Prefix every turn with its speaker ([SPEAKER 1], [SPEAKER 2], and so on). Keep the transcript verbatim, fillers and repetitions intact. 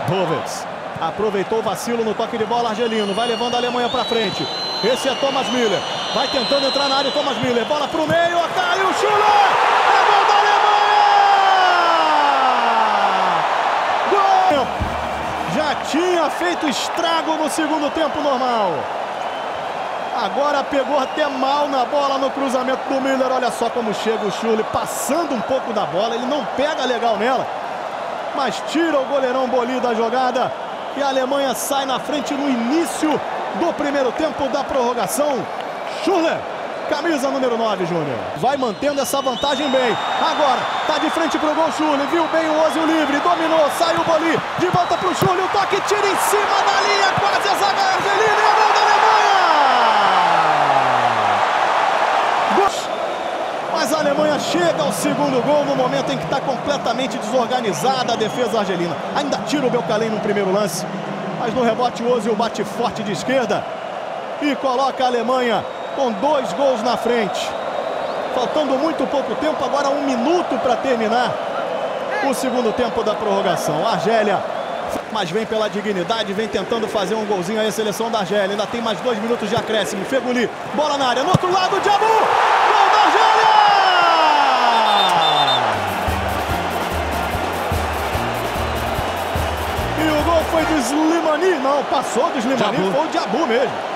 [SPEAKER 1] Dovets aproveitou o vacilo no toque de bola argelino. Vai levando a Alemanha para frente. Esse é Thomas Müller. Vai tentando entrar na área o Thomas Müller. Bola para o meio. Caiu o Schuller. É gol da Alemanha! Gol! Já tinha feito estrago no segundo tempo normal. Agora pegou até mal na bola no cruzamento do Müller. Olha só como chega o Schuller, passando um pouco da bola. Ele não pega legal nela, mas tira o goleirão Boli da jogada. E a Alemanha sai na frente no início do primeiro tempo da prorrogação. Schuller, camisa número nove, Júnior. Vai mantendo essa vantagem bem. Agora, tá de frente pro gol Schuller. Viu bem o Ozil livre, dominou, saiu o Boli. De volta pro Schuller, o toque tira em cima da linha. Quase a zaga argelina e a gol da Alemanha. Mas a Alemanha chega ao segundo gol no momento em que está completamente desorganizada a defesa argelina. Ainda tira o Belkalem no primeiro lance, mas no rebote o Ozil bate forte de esquerda e coloca a Alemanha com dois gols na frente. Faltando muito pouco tempo, agora um minuto para terminar o segundo tempo da prorrogação. A Argélia, mas vem pela dignidade, vem tentando fazer um golzinho aí a seleção da Argélia. Ainda tem mais dois minutos de acréscimo. Feghouli, bola na área, no outro lado, Diabou! Gol da Argélia! E o gol foi do Slimani. Não, passou do Slimani, foi o Diabou mesmo.